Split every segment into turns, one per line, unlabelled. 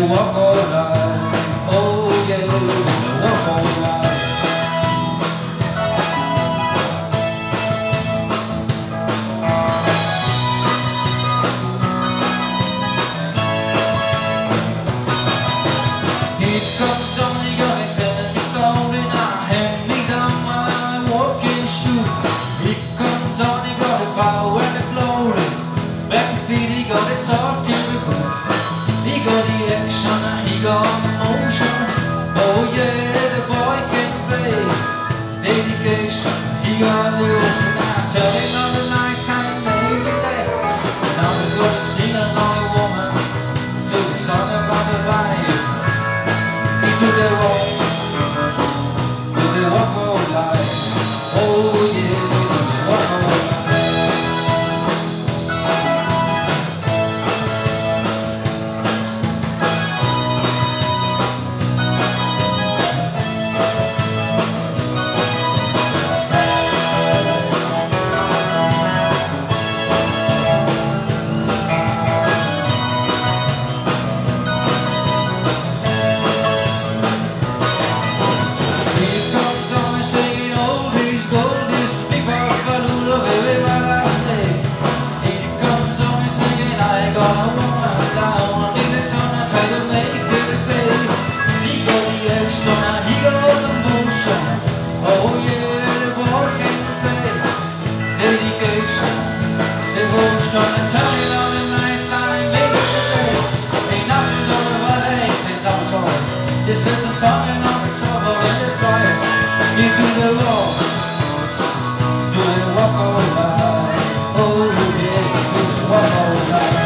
walk all night. Oh yeah, do they walk all night. Here comes Johnny, gonna tell me story now. Hand me down my walking shoe. Here comes Johnny, got the power and the glory. Back and feet, he got it talking before. He got the action, he got the motion. Oh yeah, the boy can play. Dedication, he got the ocean. I tell him on the night time, make the day. And I'm gonna sing a lonely woman to the song about the life. Do they walk all night? Oh yeah, do they walk all night? This is a song and all the trouble in this life. You do the walk, do the walk all night. Oh yeah, do the walk all night.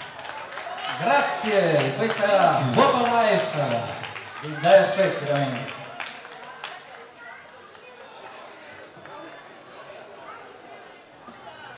Grazie, questa era Vocal Life di Dire Straits, chiaramente.